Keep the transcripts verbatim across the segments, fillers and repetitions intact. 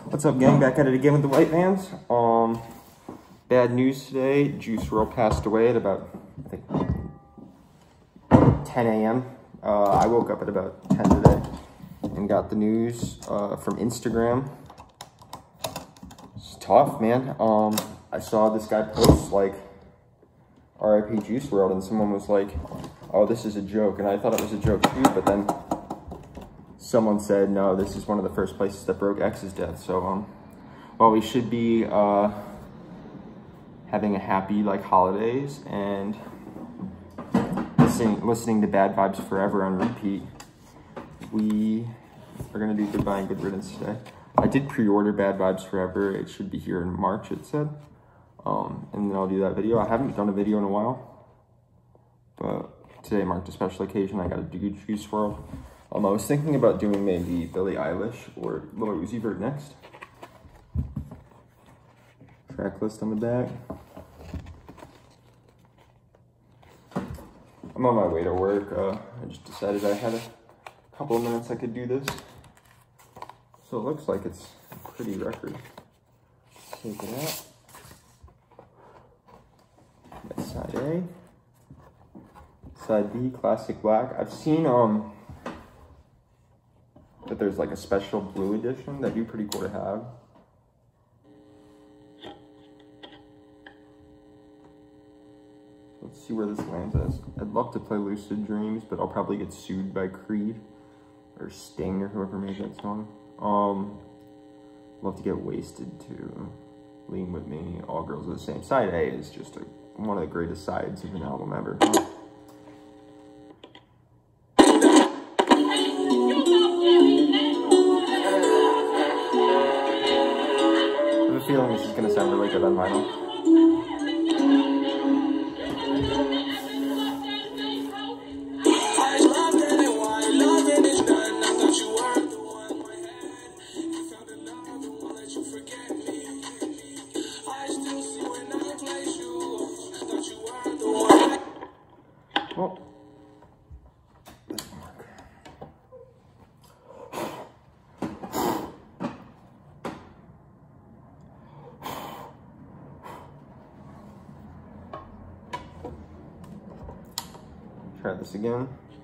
What's up, gang? Back at it again with the white vans. Um, bad news today. Juice world passed away at about, I think, ten A M Uh, I woke up at about ten today and got the news uh, from Instagram. It's tough, man. Um, I saw this guy post like R I P Juice world, and someone was like, "Oh, this is a joke," and I thought it was a joke too. But then someone said, "No, this is one of the first places that broke X's death." So, um, well, we should be uh, having a happy like holidays and listening, listening to Bad Vibes Forever on repeat. We are gonna do Goodbye and Good Riddance today. I did pre-order Bad Vibes Forever. It should be here in March, it said. Um, and then I'll do that video. I haven't done a video in a while, but today marked a special occasion. I gotta do Juice world. Um, I was thinking about doing maybe Billie Eilish or Lil Uzi Vert next. Track list on the back. I'm on my way to work. Uh, I just decided I had a couple of minutes I could do this. So it looks like it's a pretty record. Take it out. That's side A. Side B, classic black. I've seen um that there's like a special blue edition. That'd be pretty cool to have. Let's see where this lands us. I'd love to play Lucid Dreams, but I'll probably get sued by Creed or Sting or whoever made that song. Um, love to get Wasted too. Lean With Me, All Girls Are the Same. Side A is just a, one of the greatest sides of an album ever. I have a feeling this is gonna sound really good on vinyl. Well, doesn't work. Try this again.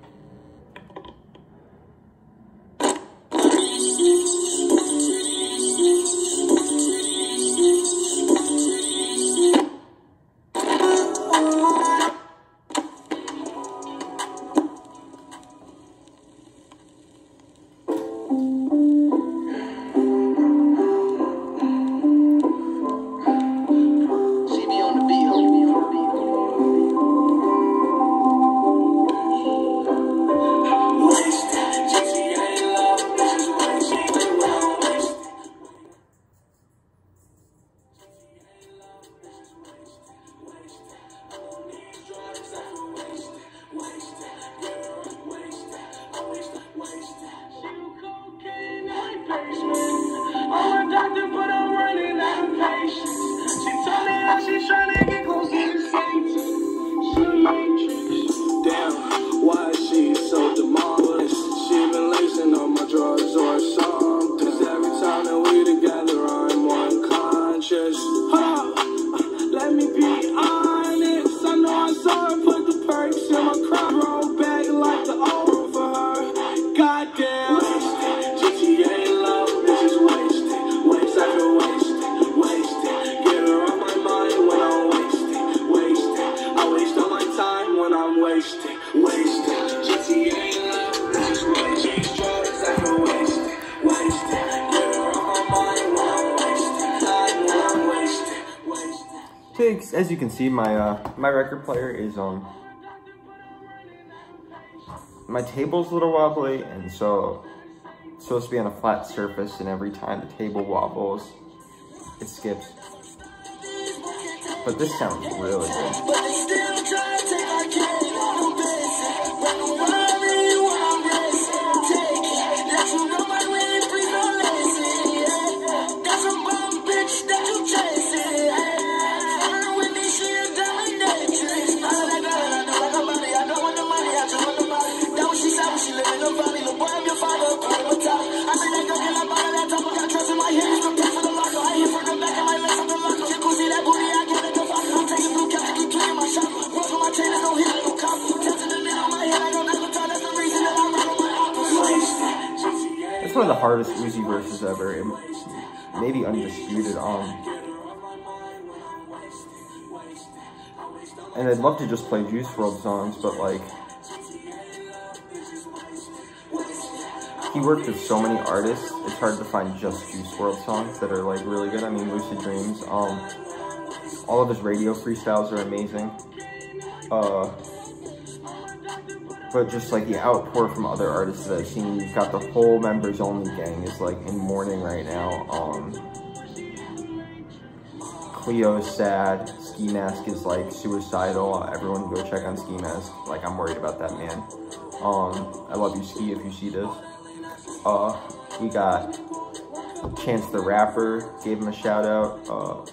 As you can see, my uh, my record player is um my table's a little wobbly, and so it's supposed to be on a flat surface, and every time the table wobbles, it skips. But this sounds really good. I feel like I'm in a bottle, that top, I got trust in my hands. one of the hardest Uzi verses ever. It, maybe undisputed. Um, and I'd love to just play Juice world songs, but like, he worked with so many artists, it's hard to find just Juice world songs that are like really good. I mean, Lucid Dreams, um, all of his radio freestyles are amazing. Uh, but just like the outpour from other artists that I've seen, you've got the whole Members Only gang is like in mourning right now. Um, Cleo's sad, Ski Mask is like suicidal. Everyone go check on Ski Mask. Like, I'm worried about that man. Um, I love you, Ski, if you see this. Uh, we got Chance the Rapper, gave him a shout out. Uh,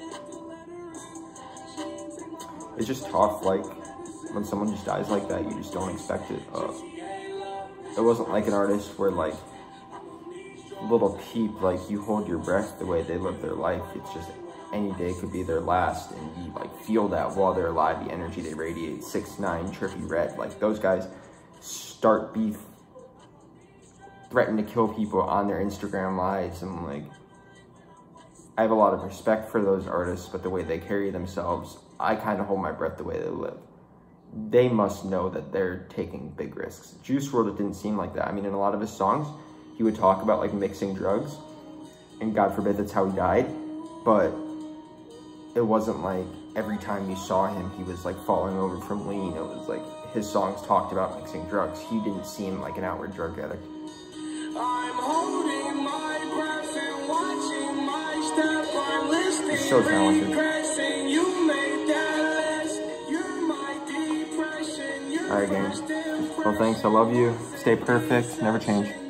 it's just tough, like, when someone just dies like that, you just don't expect it. Uh, it wasn't like an artist where, like, Little Peep, like, you hold your breath the way they live their life. It's just any day could be their last, and you, like, feel that while they're alive, the energy they radiate. six nine, Trippie Redd, like, those guys start beef, threaten to kill people on their Instagram lives, and like, I have a lot of respect for those artists, but the way they carry themselves, I kind of hold my breath the way they live. They must know that they're taking big risks. Juice world, it didn't seem like that. I mean, in a lot of his songs, he would talk about like mixing drugs, and God forbid that's how he died, but it wasn't like every time you saw him, he was like falling over from lean. It was like his songs talked about mixing drugs. He didn't seem like an outward drug addict. I'm holding my breath and watching my step. I'm listening. He's so talented. Alright, gang. Well, thanks. I love you. Stay perfect. Never change.